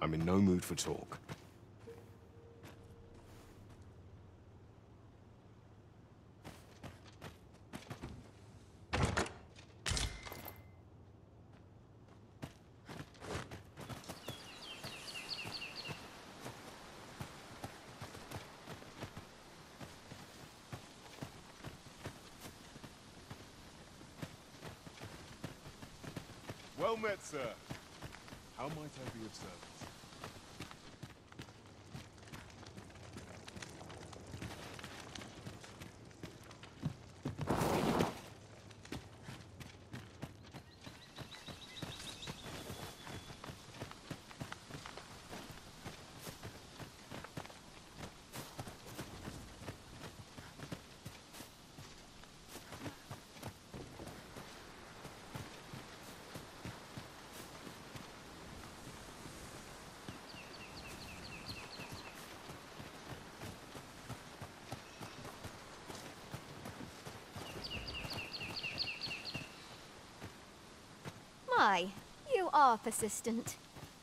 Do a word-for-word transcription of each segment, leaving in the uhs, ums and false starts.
I'm in no mood for talk. Well met, sir. How might I be of service? My, you are persistent.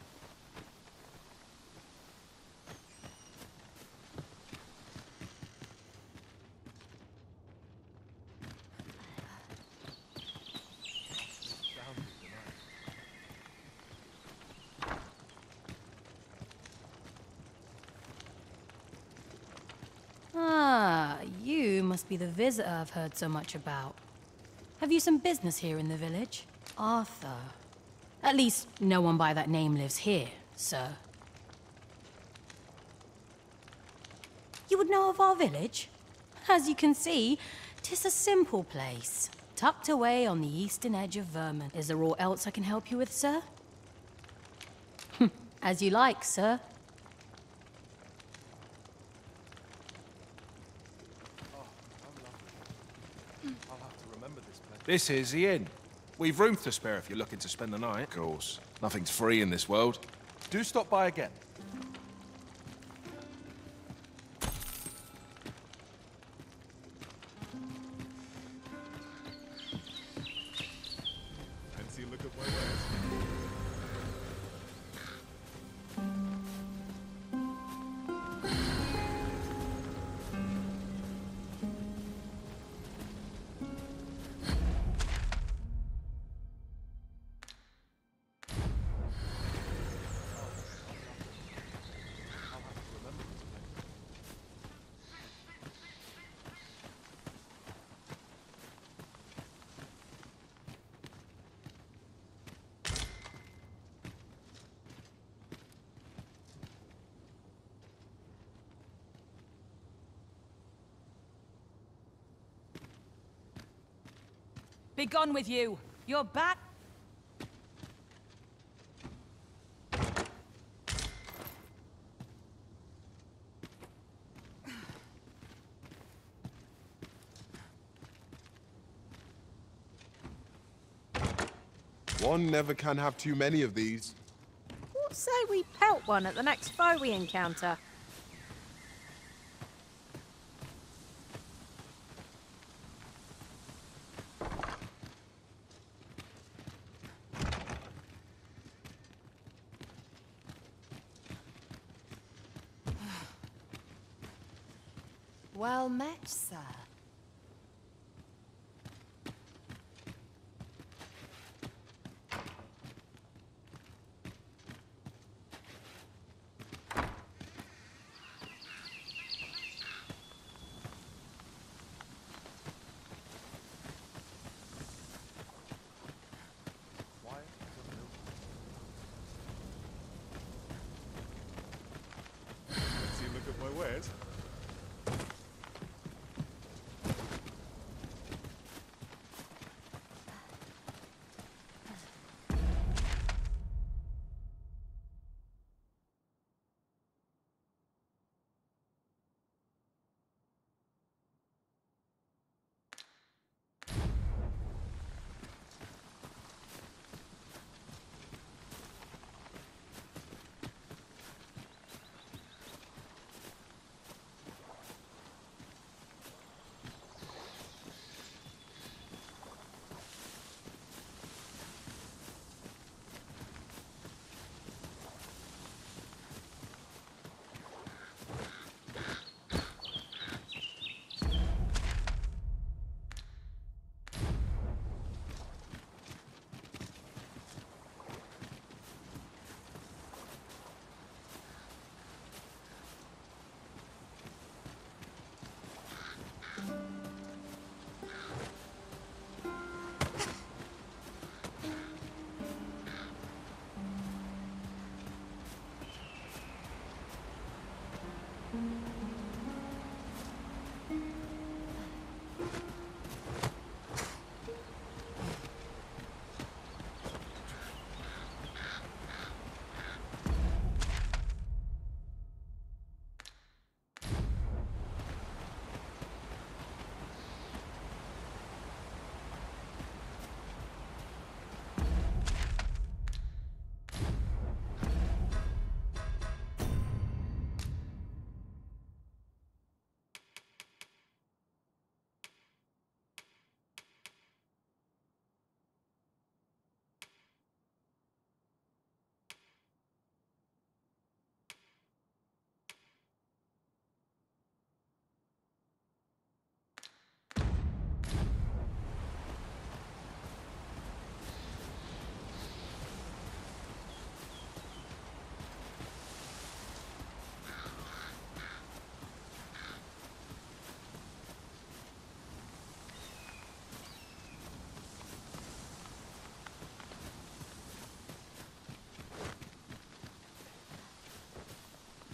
Ah, you must be the visitor I've heard so much about. Have you some business here in the village? Arthur. At least, no one by that name lives here, sir. You would know of our village? As you can see, 'tis a simple place, tucked away on the eastern edge of Vermont. Is there aught else I can help you with, sir? As you like, sir. This is the inn. We've room to spare if you're looking to spend the night. Of course. Nothing's free in this world. Do stop by again. Fancy a look at my wares? Be gone with you! You're back! One never can have too many of these. What say we pelt one at the next foe we encounter? Well met, sir. Fancy a look at my wares?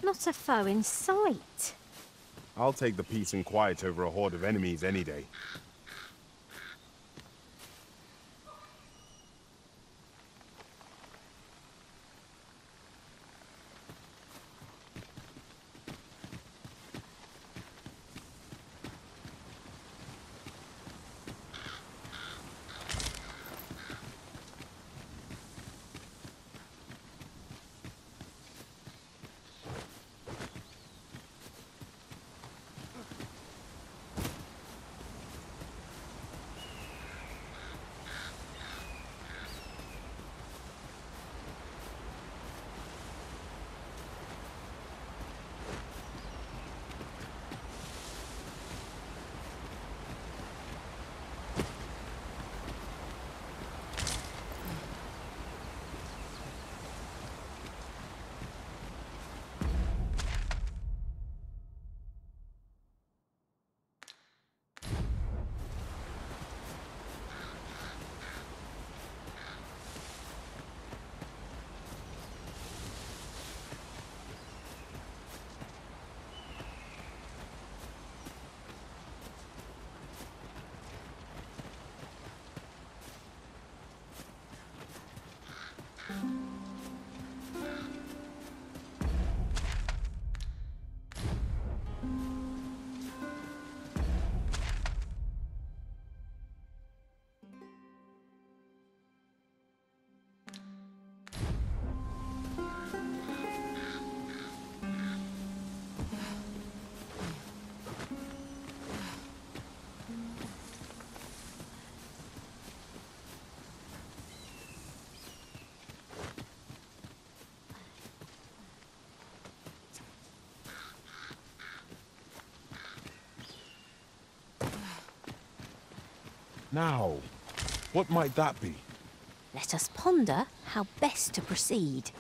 Not a foe in sight. I'll take the peace and quiet over a horde of enemies any day. Now, what might that be? Let us ponder how best to proceed.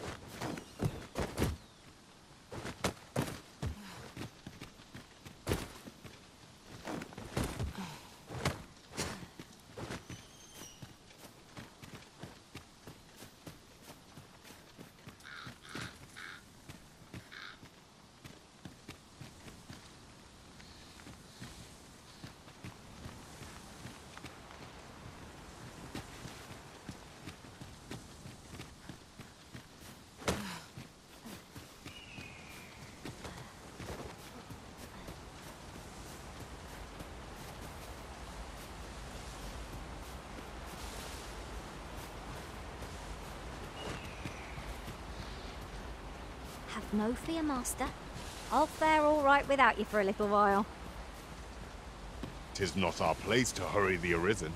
Have no fear, Master. I'll fare all right without you for a little while. 'Tis not our place to hurry the Arisen.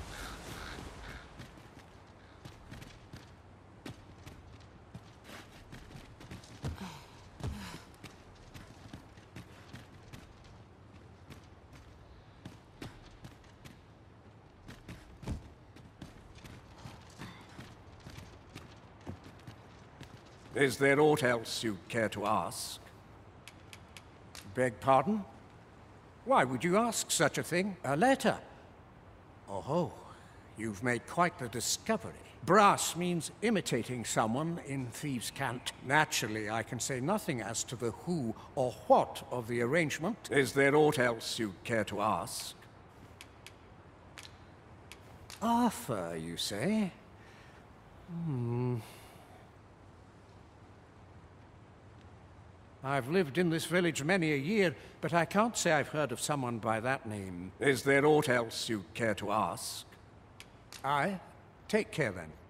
Is there aught else you'd care to ask? Beg pardon? Why would you ask such a thing? A letter? Oh, you've made quite the discovery. Brass means imitating someone in thieves' cant. Naturally, I can say nothing as to the who or what of the arrangement. Is there aught else you'd care to ask? Arthur, you say? Hmm... I've lived in this village many a year, but I can't say I've heard of someone by that name. Is there aught else you'd care to ask? Aye. Take care then.